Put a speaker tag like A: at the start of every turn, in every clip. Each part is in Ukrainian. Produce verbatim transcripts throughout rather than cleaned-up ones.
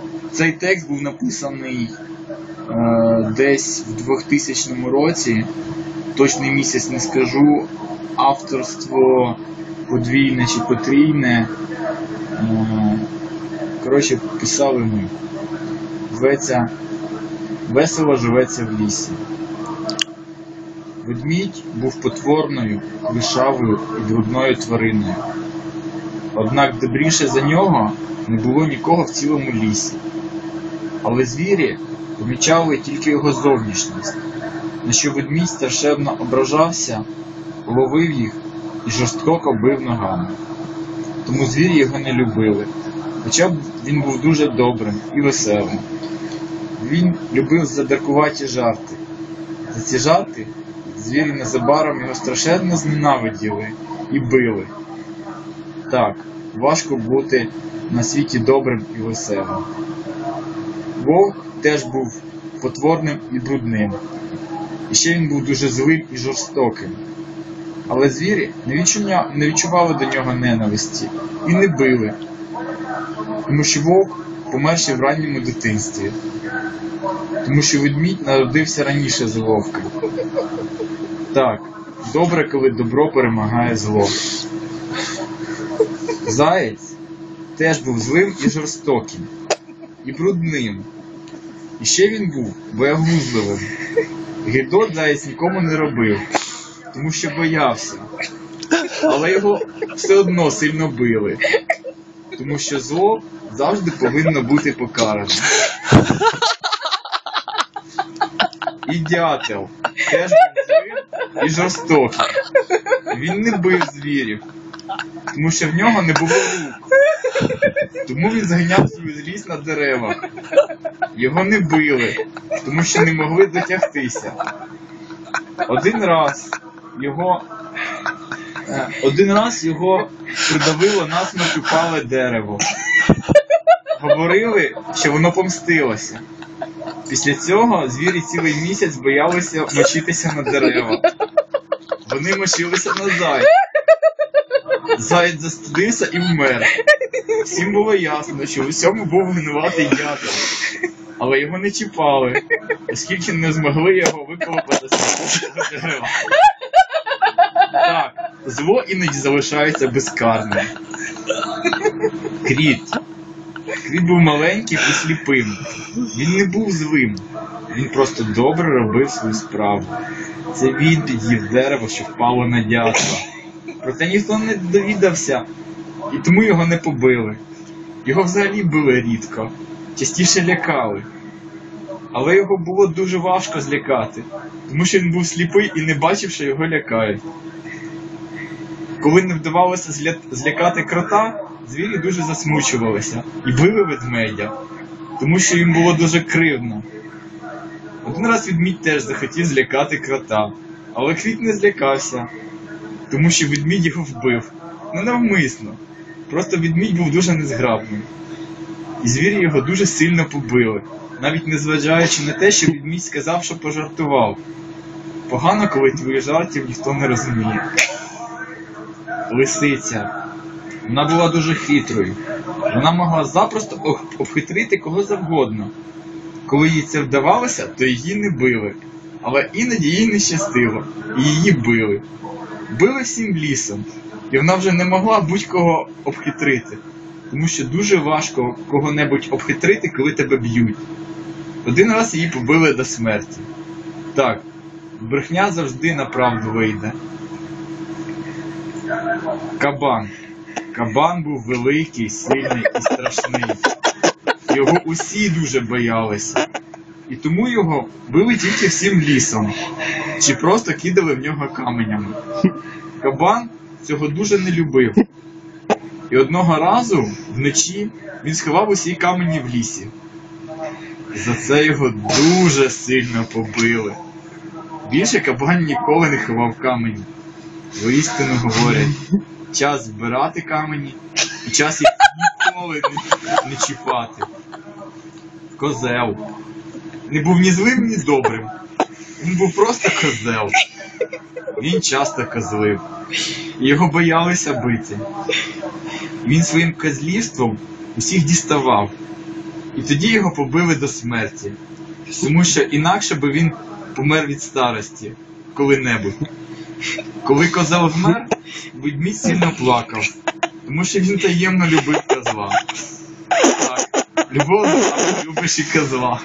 A: Цей текст був написаний е, десь в двохтисячному році, точний місяць не скажу, авторство подвійне чи потрійне. Е, коротше, писали ми. Зветься «Весело живеться в лісі». Ведмідь був потворною, лишавою і брудною твариною. Однак добріше за нього не було нікого в цілому лісі. Але звірі помічали тільки його зовнішність, на що ведмідь страшенно ображався, ловив їх і жорстоко бив ногами. Тому звірі його не любили, хоча б він був дуже добрим і веселим. Він любив задиркуваті жарти. За ці жарти звірі незабаром його страшенно зненавиділи і били. Так, важко бути на світі добрим і веселим. Вовк теж був потворним і брудним. І ще він був дуже злим і жорстоким. Але звірі не відчували до нього ненависті і не били. Тому що вовк помер ще в ранньому дитинстві. Тому що ведмідь народився раніше за вовка. Так, добре, коли добро перемагає зло. Заєць теж був злим і жорстоким, і брудним. І ще він був боягузливим. Гидот заєць нікому не робив, тому що боявся. Але його все одно сильно били, тому що зло завжди повинно бути покаране. І дятел теж був злим і жорстоким. Він не бив звірів, тому що в нього не було рук. Тому він зганяв свою злість на деревах. Його не били, тому що не могли дотягтися. Один раз його, один раз його придавило насмерть упале дерево. Говорили, що воно помстилося. Після цього звірі цілий місяць боялися мочитися на дерева. Вони мочилися на зайця. Заєць застудився і вмер. Всім було ясно, що в усьому був винуватий дятел. Але його не чіпали, оскільки не змогли його виколупати з дерева. Так, зло іноді залишається безкарним. Кріт. Кріт був маленьким і сліпим. Він не був злим. Він просто добре робив свою справу. Це він під'їв дерево, що впало на дятла. Проте ніхто не довідався, і тому його не побили. Його взагалі били рідко, частіше лякали. Але його було дуже важко злякати, тому що він був сліпий і не бачив, що його лякають. Коли не вдавалося зля... злякати крота, звірі дуже засмучувалися і били ведмедя, тому що їм було дуже кривдно. Один раз ведмідь теж захотів злякати крота, але кріт не злякався, тому що ведмідь його вбив. Не навмисно, просто ведмідь був дуже незграбним. І звірі його дуже сильно побили, навіть незважаючи на те, що ведмідь сказав, що пожартував. Погано, коли твоїх жартів ніхто не розуміє. Лисиця. Вона була дуже хитрою. Вона могла запросто обхитрити кого завгодно. Коли їй це вдавалося, то її не били. Але іноді їй не щастило, і її били. Били всім лісом, і вона вже не могла будь-кого обхитрити. Тому що дуже важко кого-небудь обхитрити, коли тебе б'ють. Один раз її побили до смерті. Так, брехня завжди на правду вийде. Кабан. Кабан був великий, сильний і страшний. Його усі дуже боялися. І тому його били тільки всім лісом. Чи просто кидали в нього каменями. Кабан цього дуже не любив. І одного разу, вночі, він сховав усі камені в лісі. За це його дуже сильно побили. Більше кабан ніколи не ховав камені. Воістину говорять, час збирати камені, і час їх ніколи не, не чіпати. Козел. Не був ні злим, ні добрим. Він був просто козел. Він часто козлив. І його боялися бити. Він своїм козлівством усіх діставав. І тоді його побили до смерті. Тому що інакше би він помер від старості коли-небудь. Коли козел вмер, ведмідь сильно плакав, тому що він таємно любив козла. Так, любов любиш і козла.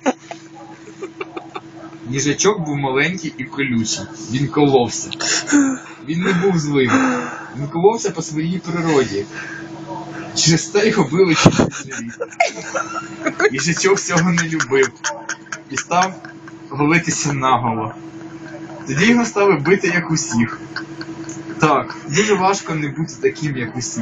A: Їжачок був маленький і колючий. Він коловся. Він не був злим. Він коловся по своїй природі. Через те його били через живіт. Їжачок цього не любив. І став голитися наголо. Тоді його стали бити, як усіх. Так, дуже важко не бути таким, як усі.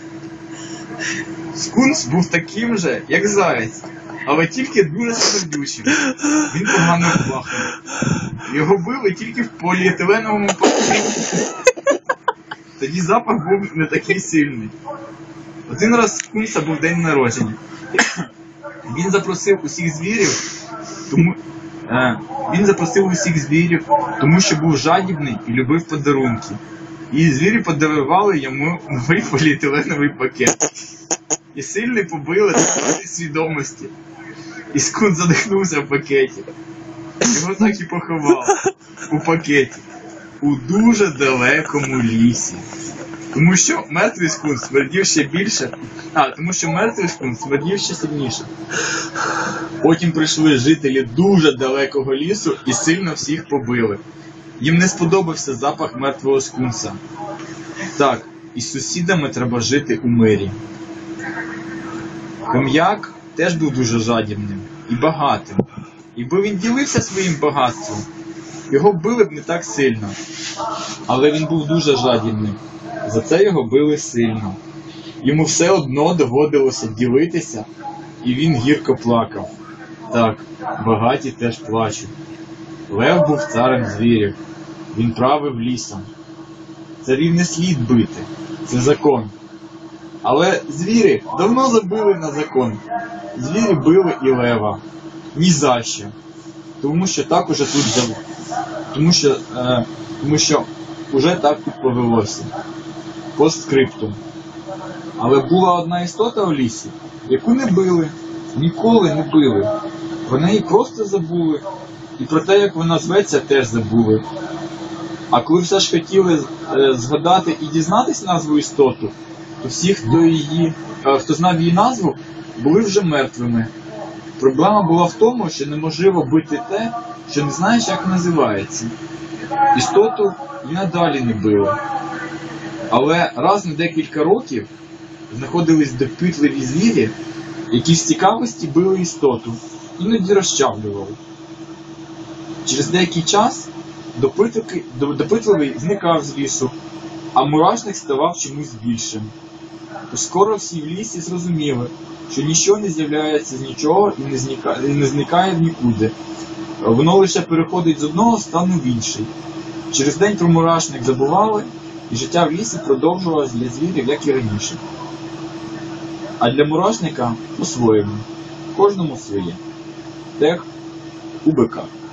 A: Скунс був таким же, як заєць, але тільки дуже сердючим. Він погано плакав. Його били тільки в поліетиленовому пакеті. Тоді запах був не такий сильний. Один раз скунса був день народження. Він запросив усіх звірів, тому... Е, він запросив усіх звірів, тому що був жадібний і любив подарунки. І звірі подарували йому новий поліетиленовий пакет. І сильно побили до свідомості. І скунс задихнувся в пакеті. Його так і поховали у пакеті. У дуже далекому лісі. Тому що мертвий скунс смердів ще більше. А, тому що мертвий скунс смердів ще сильніше. Потім прийшли жителі дуже далекого лісу і сильно всіх побили. Їм не сподобався запах мертвого скунса. Так, із сусідами треба жити у мирі. Хом'як теж був дуже жадібним і багатим. Якби він ділився своїм багатством, його били б не так сильно. Але він був дуже жадібним. За це його били сильно. Йому все одно доводилося ділитися, і він гірко плакав. Так, багаті теж плачуть. Лев був царем звірів. Він правив лісом. Царів не слід бити. Це закон. Але звірі давно забили на закон. Звірі били і лева. Ні за що. Тому що так уже тут зав... Тому що, е... Тому що уже так тут повелося. Постскриптум. Але була одна істота у лісі, яку не били. Ніколи не били. Про неї просто забули. І про те, як вона зветься, теж забули. А коли все ж хотіли е, згадати і дізнатись назву істоту, то всі, хто, її, е, хто знав її назву, були вже мертвими. Проблема була в тому, що неможливо бити те, що не знаєш, як називається. Істоту і надалі не били. Але раз на декілька років знаходились допитливі звірі, які з цікавості били істоту, іноді розчавлювали. Через деякий час допитливий зникав з лісу, а мурашник ставав чомусь більшим. То скоро всі в лісі зрозуміли, що нічого не з'являється з нічого і не зникає, і не зникає в нікуди. Воно лише переходить з одного стану в інший. Через день про мурашник забували, і життя в лісі продовжувалось для звірів, як і раніше. А для мурашника по-своєму. Кожному своє. Тех у бика.